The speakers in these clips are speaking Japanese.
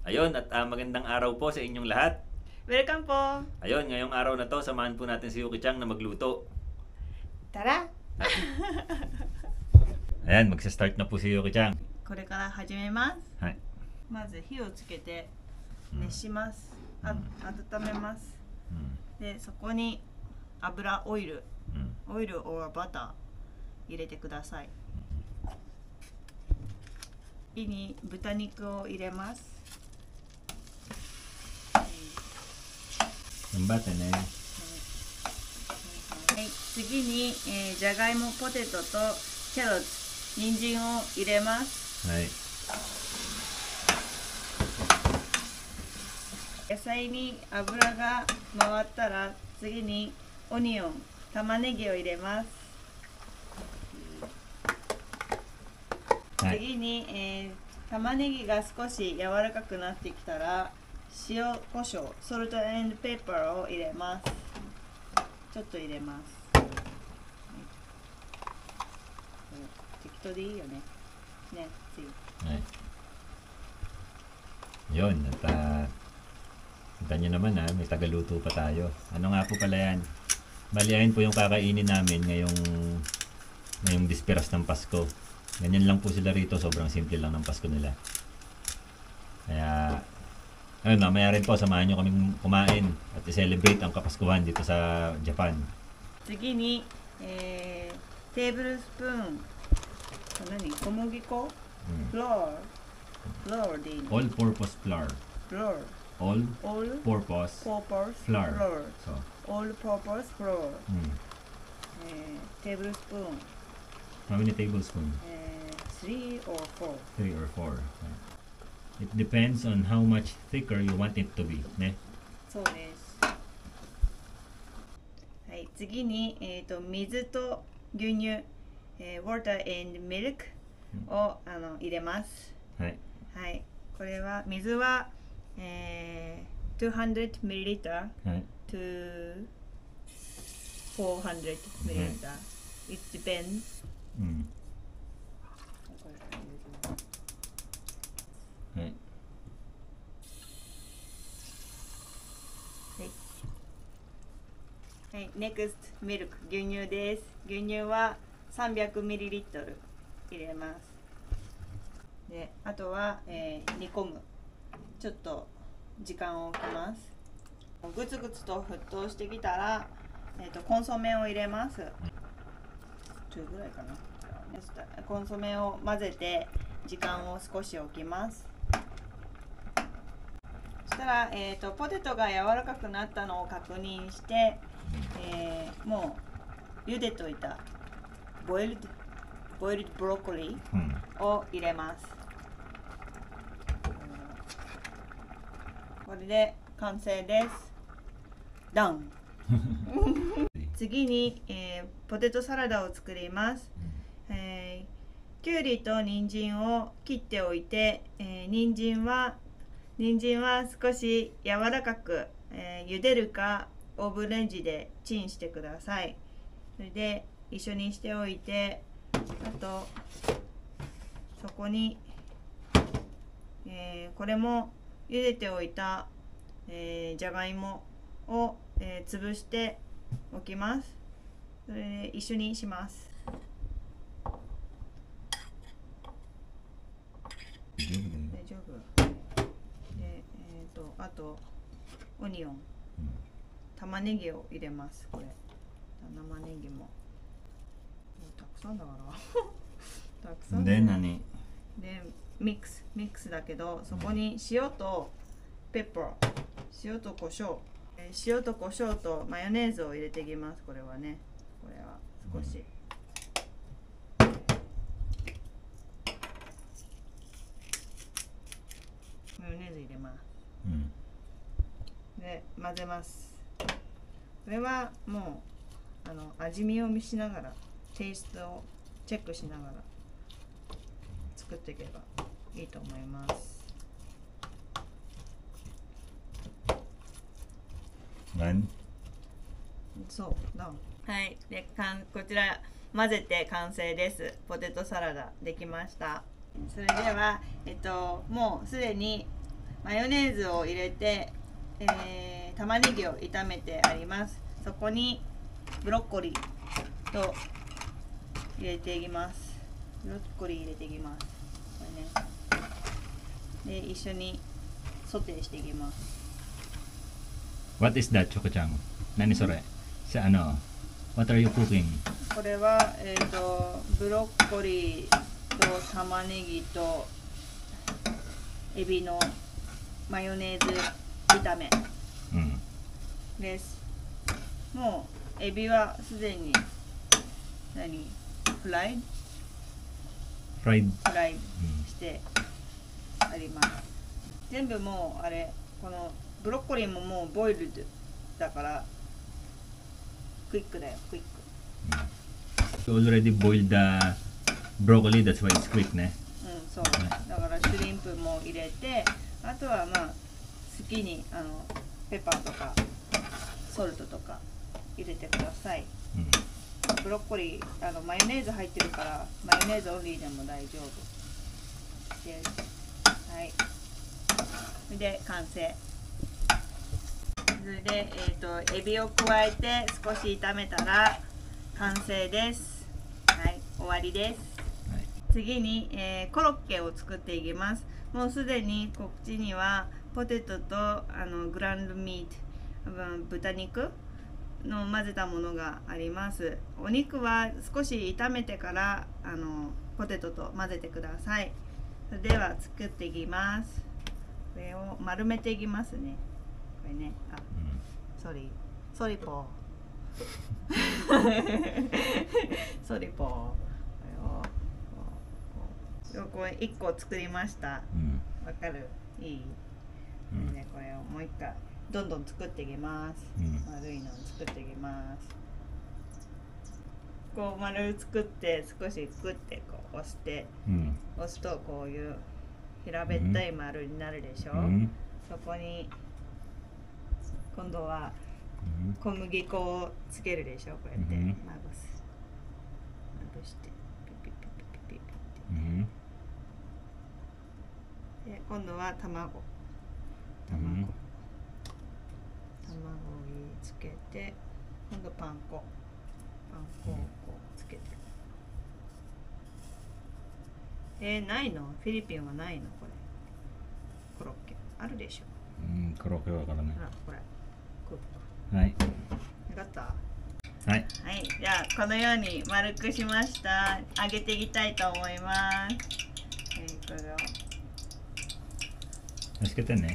Ayun, at magandang araw po sa inyong lahat. Welcome po! Ayun, ngayong araw na to, samahan po natin si Yuki Chang na magluto. Tara! Ayan, magsa-start na po si Yuki Chang. これから始めます。 はい。 まず火をつけて熱します。温めます。で、そこに油、オイル、オイル or バター入れてください。次に豚肉を入れます。 頑張ってね。 はい、次に、じゃがいも、ポテトとキャロット、人参を入れます。 はい。 野菜に油が回ったら次にオニオン、玉ねぎを入れます。 はい、 次に、玉ねぎが少し柔らかくなってきたら塩コショウ、ソルト&ペッパーを入れます。ちょっと入れます。適当でいいよね。ね、次。 はい。Yun, at kita nyo naman may tagaluto pa tayo. Ano nga po pala yan? Baliahin po yung kakainin namin ngayong disperas ng Pasko. Ganyan lang po sila rito, sobrang simple lang ng Pasko nila. Kaya, ayun, mamaya rin po, samahan nyo kaming kumain at i-celebrate ang Kapaskuhan dito sa Japan. 次に、テーブルスプーン、小麦粉、フローでいいの？ All-purpose flour. フロー。 All-purpose flour. So, all-purpose flour. テーブルスプーン。 How many tablespoons? 3 or 4. 3 or 4. It depends on how much thicker you want it to be. ね。 そうです。はい、次に、水と牛乳、water and milk を入れます。 はい。 はい。これは水は、200 ml はい。 to 400 ml. It depends. はい。 はい、next ミルク、牛乳です。牛乳は300ミリリットル入れます。で、あとは、煮込む。ちょっと時間を置きます。ぐつぐつと沸騰してきたら、コンソメを入れます。10ぐらいかな。コンソメを混ぜて時間を少し置きます。そしたら、ポテトが柔らかくなったのを確認して、もう茹でといたボイルドブロッコリーを入れます。これで完成です。ダン次に、ポテトサラダを作ります。きゅうりと人参を切っておいて、人参は少し柔らかく、茹でるかオーブンレンジでチンしてください。それで一緒にしておいて、あとそこに、これも茹でておいた、じゃがいもを、潰しておきます。それで一緒にします。大丈夫。で、あとオニオン、玉ねぎを入れます。これ生ネギもたくさんだからたくさん。 で何？ でミックスだけど、そこに塩とペッパー、塩と胡椒、塩と胡椒とマヨネーズを入れていきます。これはね、これは少し、マヨネーズ入れます。で混ぜます。これはもう味見を見しながら、テイストをチェックしながら作っていけばいいと思います。そうだ。はい。でこちら混ぜて完成です。ポテトサラダできました。それではもうすでにマヨネーズを入れて、玉ねぎを炒めてあります。そこにブロッコリーと入れていきます。ブロッコリー入れていきます。これね。で、一緒にソテーしていきます。 What is that, Choco-chan? 何それ？さWhat are you cooking? これは、ブロッコリーと玉ねぎとエビのマヨネーズ炒めです。もうエビはすでにフライしてあります。全部もうこのブロッコリーももうボイルドだからクイックだよ、クイック。 You already boiled the broccoli, that's why it's quick ね。 そう。だからシュリンプも入れて、あとはまあ好きにペッパーとかソルトとか入れてください。ブロッコリーマヨネーズ入ってるからマヨネーズオンリーでも大丈夫です。はい。それで完成。それでエビを加えて少し炒めたら完成です。はい、終わりです。次に、コロッケを作っていきます。もうすでにこっちにはポテトとグランドミート、豚肉の混ぜたものがあります。お肉は少し炒めてからポテトと混ぜてください。それでは作っていきます。これを丸めていきますね。これね、ソリポソリポこれ1個作りました。わかる？いい？ね、これをもう一回どんどん作っていきます。丸いのを作っていきます。こう丸作って少しグッてこう押して、押すとこういう平べったい丸になるでしょ。そこに今度は小麦粉をつけるでしょ。こうやってまぶしてピピピピピピピで今度は卵をつけて、今度パン粉をこうつけて。ないの？フィリピンはないの？これコロッケあるでしょ。 コロッケわからない。 これはい。 よかった。 はい。 はい、じゃあこのように丸くしました。揚げていきたいと思います。これをつけてね。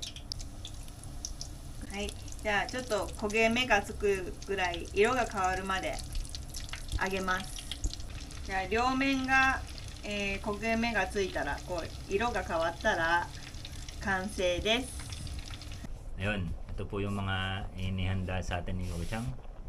はい。じゃあちょっと焦げ目がつくぐらい色が変わるまで揚げます。じゃあ両面が、焦げ目がついたらこう色が変わったら完成です。 Ayun, ito po yung mga inihanda sa atin ni Choco-chan.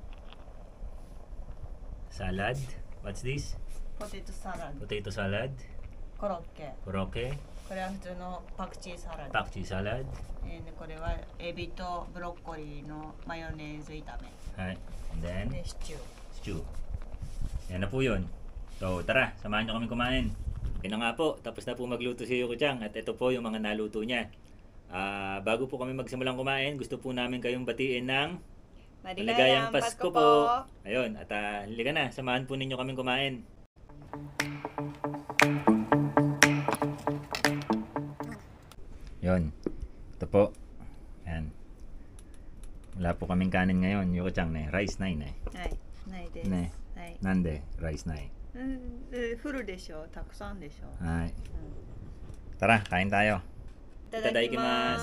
Salad. What's this? Potato salad. Potato salad. コロッケ。 コロッケ。 これは普通のパクチーサラダ。 パクチーサラダ。 これはエビとブロッコリーのマヨネーズ炒め。 はい。And then? Stew. Yan na po yun. So tara, samahan nyo kami kumain. Yan na nga po, tapos na po magluto si Choco-chan at ito po yung mga naluto niya. Bago po kami magsimulang kumain, gusto po namin kayong batiin ng maligayang Pasko po. Ayun, at halika na, samahan po ninyo kaming kumain. Yun, ito po. Yan. Wala po kaming kanin ngayon, Choco-chan ne. Rice nai ne. はい、ないです。 ね。 はい。 なんでライスない？ フルでしょ、たくさんでしょ。 はい。Tara, kain tayo. いただきます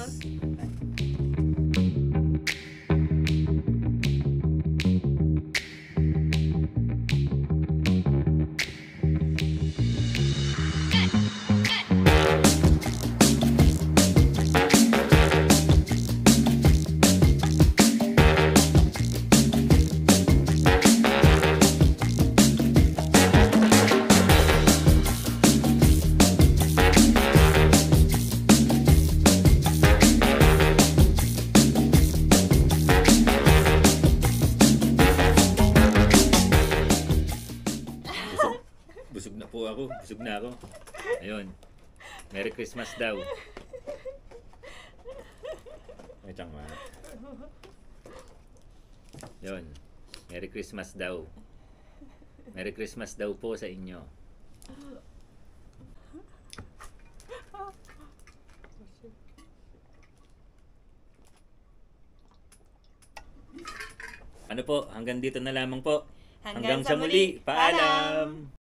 。Busog na ako. Ayun. Merry Christmas daw. Chang Ma. Yun. Merry Christmas daw. Merry Christmas daw po sa inyo. Ano po, hanggang dito na lamang po. Hanggang sa muli. Paalam!